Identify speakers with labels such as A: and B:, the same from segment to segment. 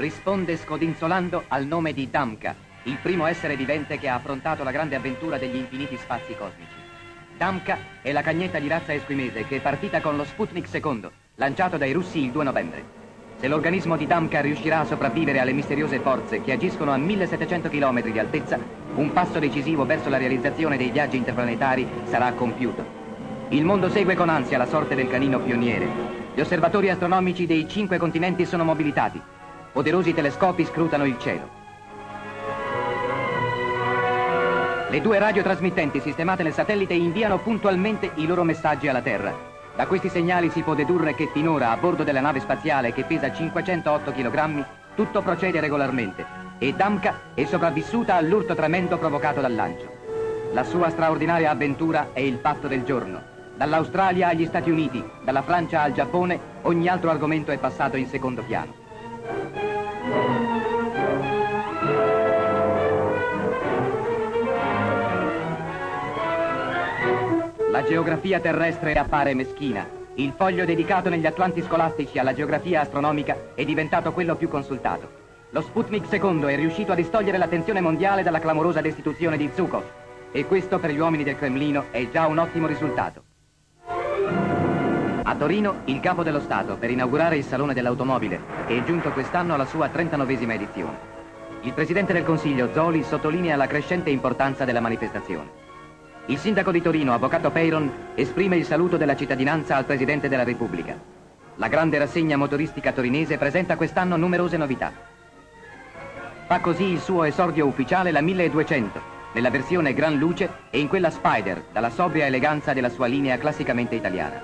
A: risponde scodinzolando al nome di Damka, il primo essere vivente che ha affrontato la grande avventura degli infiniti spazi cosmici. Damka è la cagnetta di razza esquimese che è partita con lo Sputnik II, lanciato dai russi il 2 novembre. Se l'organismo di Damka riuscirà a sopravvivere alle misteriose forze che agiscono a 1700 km di altezza, un passo decisivo verso la realizzazione dei viaggi interplanetari sarà compiuto. Il mondo segue con ansia la sorte del canino pioniere. Gli osservatori astronomici dei 5 continenti sono mobilitati. Poderosi telescopi scrutano il cielo. Le 2 radiotrasmittenti sistemate nel satellite inviano puntualmente i loro messaggi alla Terra. Da questi segnali si può dedurre che finora a bordo della nave spaziale che pesa 508 kg tutto procede regolarmente e Damka è sopravvissuta all'urto tremendo provocato dal lancio. La sua straordinaria avventura è il fatto del giorno. Dall'Australia agli Stati Uniti, dalla Francia al Giappone, ogni altro argomento è passato in secondo piano. La geografia terrestre appare meschina. Il foglio dedicato negli atlanti scolastici alla geografia astronomica è diventato quello più consultato. Lo Sputnik II è riuscito a distogliere l'attenzione mondiale dalla clamorosa destituzione di Zhukov. E questo per gli uomini del Cremlino è già un ottimo risultato. A Torino, il capo dello Stato, per inaugurare il Salone dell'Automobile, che è giunto quest'anno alla sua 39esima edizione. Il Presidente del Consiglio, Zoli, sottolinea la crescente importanza della manifestazione. Il sindaco di Torino, avvocato Peyron, esprime il saluto della cittadinanza al Presidente della Repubblica. La grande rassegna motoristica torinese presenta quest'anno numerose novità. Fa così il suo esordio ufficiale la 1200, nella versione Gran Luce e in quella Spider, dalla sobria eleganza della sua linea classicamente italiana.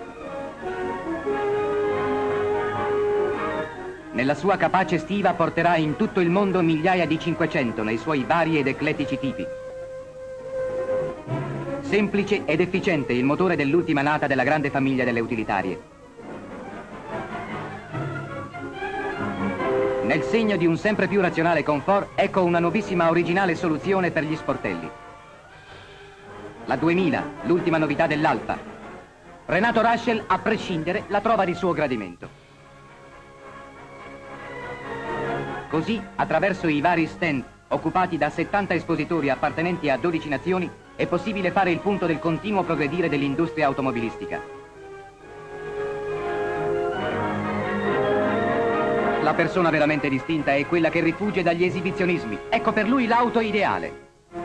A: Nella sua capace stiva porterà in tutto il mondo migliaia di 500 nei suoi vari ed eclettici tipi. Semplice ed efficiente il motore dell'ultima nata della grande famiglia delle utilitarie. Nel segno di un sempre più razionale comfort, ecco una nuovissima originale soluzione per gli sportelli. La 2000, l'ultima novità dell'Alfa. Renato Raschel, a prescindere, la trova di suo gradimento. Così, attraverso i vari stand occupati da 70 espositori appartenenti a 12 nazioni, è possibile fare il punto del continuo progredire dell'industria automobilistica. La persona veramente distinta è quella che rifugge dagli esibizionismi. Ecco per lui l'auto ideale.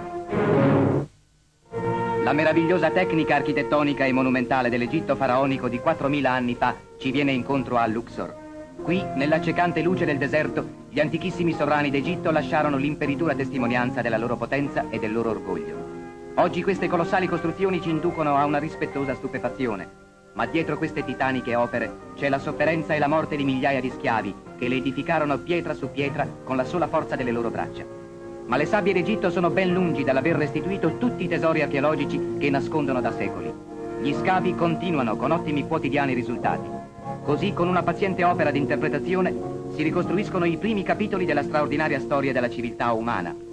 A: La meravigliosa tecnica architettonica e monumentale dell'Egitto faraonico di 4000 anni fa ci viene incontro a Luxor. Qui, nell'accecante luce del deserto, gli antichissimi sovrani d'Egitto lasciarono l'imperitura testimonianza della loro potenza e del loro orgoglio. Oggi queste colossali costruzioni ci inducono a una rispettosa stupefazione, ma dietro queste titaniche opere c'è la sofferenza e la morte di migliaia di schiavi che le edificarono pietra su pietra con la sola forza delle loro braccia. Ma le sabbie d'Egitto sono ben lungi dall'aver restituito tutti i tesori archeologici che nascondono da secoli. Gli scavi continuano con ottimi quotidiani risultati. Così, con una paziente opera di interpretazione, si ricostruiscono i primi capitoli della straordinaria storia della civiltà umana.